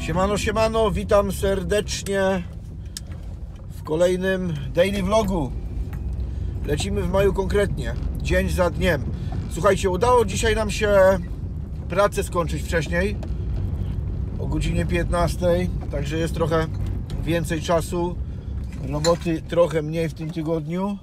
Siemano, siemano, witam serdecznie w kolejnym daily vlogu. Lecimy w maju konkretnie, dzień za dniem. Słuchajcie, udało dzisiaj nam się pracę skończyć wcześniej, o godzinie 15, także jest trochę więcej czasu, roboty trochę mniej w tym tygodniu.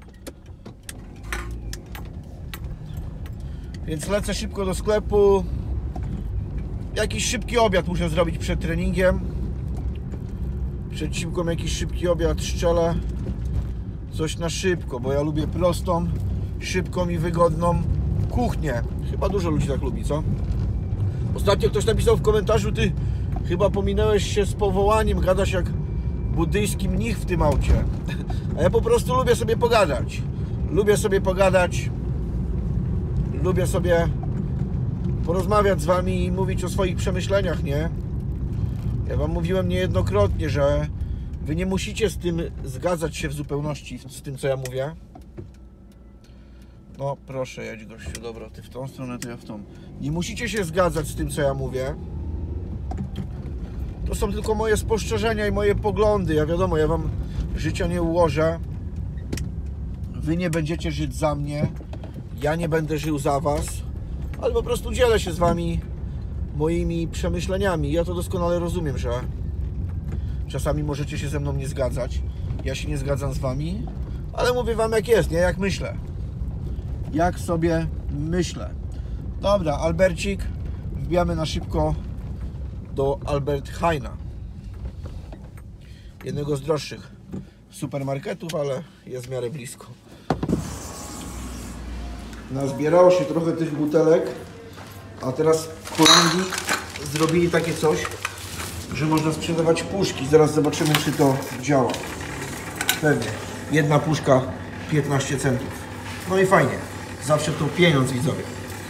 Więc lecę szybko do sklepu. Jakiś szybki obiad muszę zrobić przed treningiem. Przed siłką jakiś szybki obiad strzelę. Coś na szybko, bo ja lubię prostą, szybką i wygodną kuchnię. Chyba dużo ludzi tak lubi, co? Ostatnio ktoś napisał w komentarzu: ty chyba pominąłeś się z powołaniem, gadasz jak buddyjski mnich w tym aucie. A ja po prostu lubię sobie pogadać. Lubię sobie pogadać. Lubię sobie porozmawiać z wami i mówić o swoich przemyśleniach, nie? Ja wam mówiłem niejednokrotnie, że wy nie musicie z tym zgadzać się w zupełności, z tym, co ja mówię. No proszę, jedź gościu, dobra, ty w tą stronę, to ja w tą. Nie musicie się zgadzać z tym, co ja mówię. To są tylko moje spostrzeżenia i moje poglądy. Ja wiadomo, ja wam życia nie ułożę. Wy nie będziecie żyć za mnie. Ja nie będę żył za was. Ale po prostu dzielę się z wami moimi przemyśleniami. Ja to doskonale rozumiem, że czasami możecie się ze mną nie zgadzać. Ja się nie zgadzam z wami, ale mówię wam jak jest, nie? Jak myślę. Jak sobie myślę. Dobra, Albercik. Wbijamy na szybko do Albert Heina. Jednego z droższych supermarketów, ale jest w miarę blisko. Nazbierało się trochę tych butelek, a teraz w Holandii zrobili takie coś, że można sprzedawać puszki. Zaraz zobaczymy, czy to działa. Pewnie. Jedna puszka 15 centów. No i fajnie. Zawsze to pieniądz, widzowie.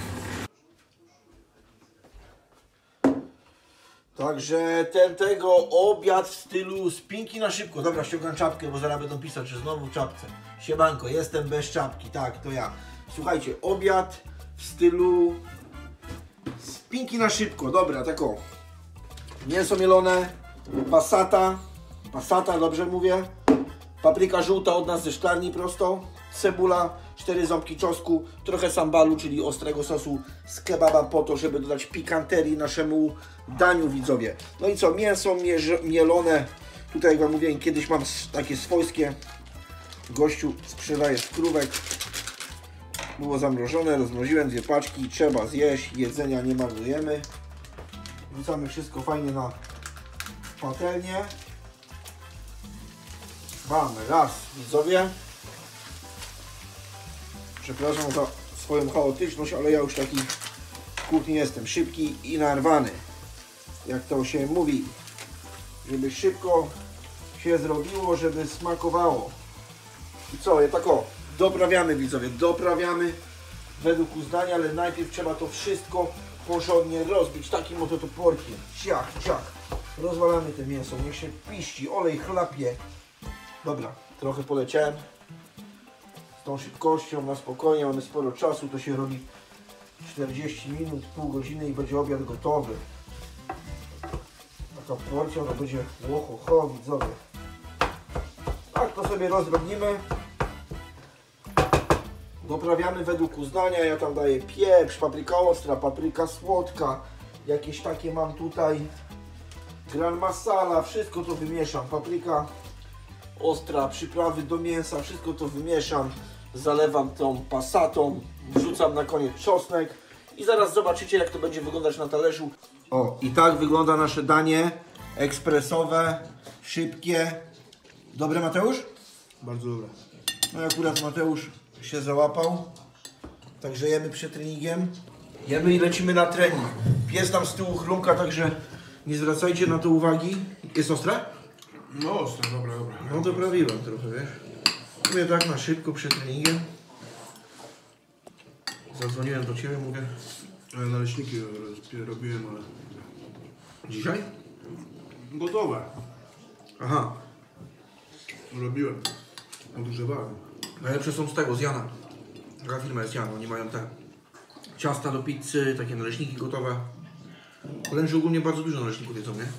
Także tego obiad w stylu spinki na szybko. Dobra, ściągam czapkę, bo zaraz będą pisać, że znowu w czapce. Siemanko, jestem bez czapki. Tak, to ja. Słuchajcie, obiad w stylu spinki na szybko. Dobra, tak o. Mięso mielone, passata, dobrze mówię. Papryka żółta od nas ze szklarni prostą. Cebula, 4 ząbki czosnku, trochę sambalu, czyli ostrego sosu z kebaba po to, żeby dodać pikanterii naszemu daniu, widzowie. No i co, mięso mielone. Tutaj, jak wam mówiłem, kiedyś mam takie swojskie. Gościu sprzedaje skrówek. Było zamrożone, rozmroziłem 2 paczki, trzeba zjeść, jedzenia nie marnujemy. Wrzucamy wszystko fajnie na patelnię. Mamy raz, widzowie. Przepraszam za swoją chaotyczność, ale ja już taki w kuchni jestem. Szybki i narwany. Jak to się mówi. Żeby szybko się zrobiło, żeby smakowało. I co, ja tak o. Doprawiamy, widzowie, doprawiamy według uznania, ale najpierw trzeba to wszystko porządnie rozbić takim oto toporkiem. Ciach, ciach. Rozwalamy te mięso, niech się piści, olej chlapie. Dobra, trochę poleciałem. Z tą szybkością, na spokojnie, mamy sporo czasu, to się robi 40 minut, pół godziny i będzie obiad gotowy. Taka porcja, ona będzie łoho, widzowie. Tak to sobie rozrobimy. Doprawiamy według uznania, ja tam daję pieprz, papryka ostra, papryka słodka, jakieś takie mam tutaj, gran masala, wszystko to wymieszam, papryka ostra, przyprawy do mięsa, wszystko to wymieszam, zalewam tą passatą, wrzucam na koniec czosnek i zaraz zobaczycie, jak to będzie wyglądać na talerzu. O, i tak wygląda nasze danie ekspresowe, szybkie. Dobre, Mateusz? Bardzo dobre. No i akurat Mateusz się załapał, także jemy przed treningiem. Jemy i lecimy na trening. Pies tam z tyłu chrumka, także nie zwracajcie na to uwagi. Jest ostre? No ostre, dobra. No doprawiłem trochę, wiesz. Mówię tak na szybko przed treningiem. Zadzwoniłem do Ciebie, mówię. Ale naleśniki robiłem, ale... Dzisiaj? Gotowe. Aha. Robiłem. Odgrzewałem. Najlepsze są z tego, z Jana. Taka firma jest Jan, oni mają te ciasta do pizzy, takie naleśniki gotowe. Holendrzy ogólnie bardzo dużo naleśników jedzą, nie?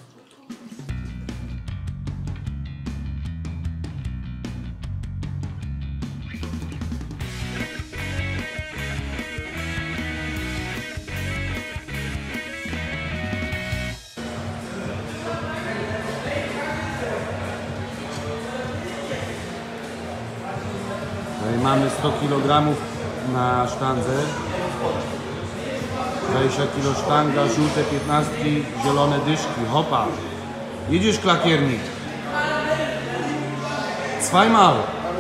Tutaj mamy 100 kg na sztandze. 20 kg sztanga, żółte 15, zielone dyszki, hopa. Jedziesz klakiernik. Zweimal.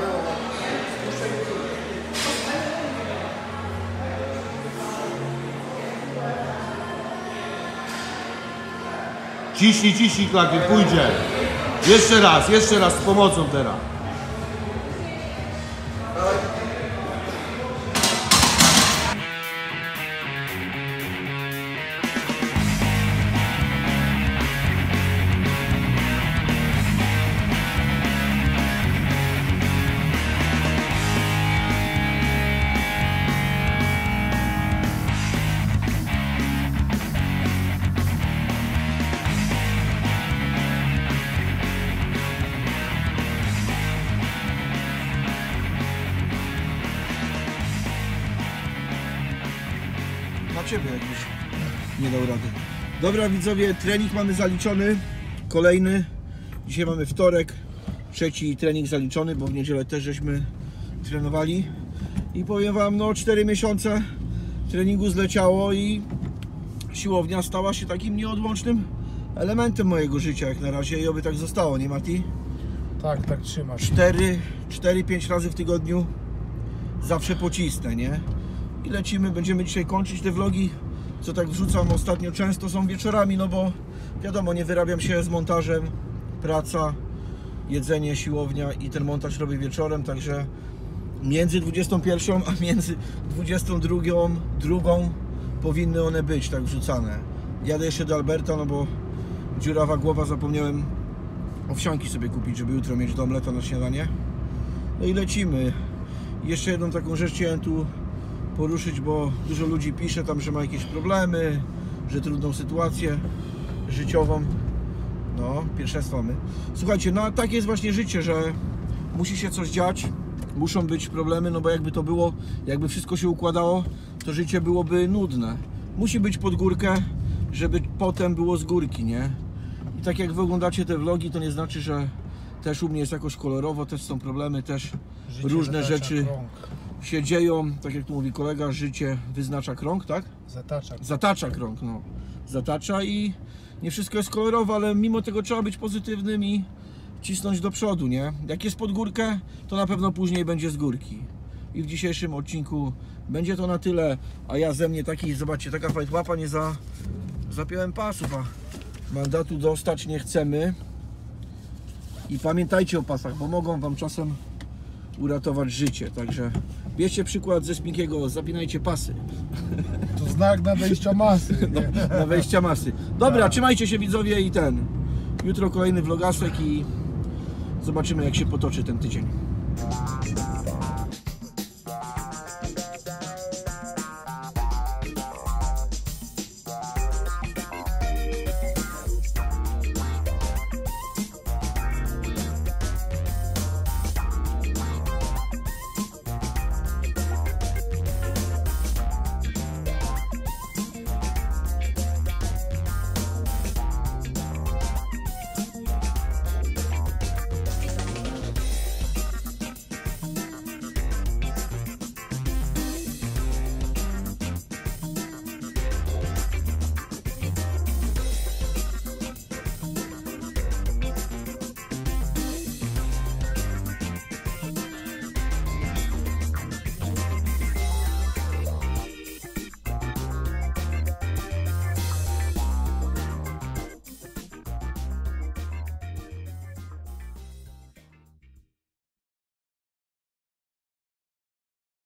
Ciśnij klakier, pójdzie. Jeszcze raz z pomocą teraz. Na ciebie jakbyś nie dał rady. Dobra widzowie, trening mamy zaliczony. Kolejny. Dzisiaj mamy wtorek. Trzeci trening zaliczony, bo w niedzielę też żeśmy trenowali. I powiem wam, no 4 miesiące treningu zleciało i siłownia stała się takim nieodłącznym elementem mojego życia jak na razie i oby tak zostało, nie Mati? Tak, tak trzymasz. 4-5 razy w tygodniu zawsze pocisnę, nie? I lecimy, będziemy dzisiaj kończyć te vlogi, co tak wrzucam ostatnio często są wieczorami, no bo wiadomo, nie wyrabiam się z montażem, praca, jedzenie, siłownia i ten montaż robię wieczorem, także między 21 a między 22 drugą powinny one być tak wrzucane. Jadę jeszcze do Alberta, no bo dziurawa głowa, zapomniałem owsianki sobie kupić, żeby jutro mieć do omleta na śniadanie. No i lecimy. Jeszcze jedną taką rzecz chciałem tu poruszyć, bo dużo ludzi pisze tam, że ma jakieś problemy, że trudną sytuację życiową. No, pierwszeństwo mamy. Słuchajcie, no takie jest właśnie życie, że musi się coś dziać, muszą być problemy, no bo jakby to było, jakby wszystko się układało, to życie byłoby nudne. Musi być pod górkę, żeby potem było z górki, nie? I tak jak wy oglądacie te vlogi, to nie znaczy, że też u mnie jest jakoś kolorowo, też są problemy, też Życie różne zatacza rzeczy krąg. się dzieją, tak jak tu mówi kolega, życie wyznacza krąg, tak? Zatacza. Zatacza krąg, no. Zatacza i nie wszystko jest kolorowe, ale mimo tego trzeba być pozytywnym i cisnąć do przodu, nie? Jak jest pod górkę, to na pewno później będzie z górki. I w dzisiejszym odcinku będzie to na tyle, a ja ze mnie taki, zobaczcie, taka fajtłapa, nie zapiąłem pasów, a mandatu dostać nie chcemy. I pamiętajcie o pasach, bo mogą wam czasem uratować życie, także bierzcie przykład ze Sminkiego, zapinajcie pasy. To znak nadejścia masy. Nie? Na wejścia masy. Dobra, trzymajcie się widzowie i jutro kolejny vlogasek i zobaczymy jak się potoczy ten tydzień.